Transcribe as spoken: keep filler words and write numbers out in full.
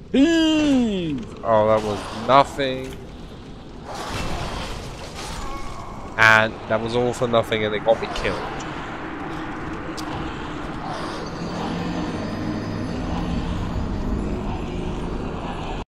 Heave! Oh, that was nothing. And that was all for nothing and it got me killed.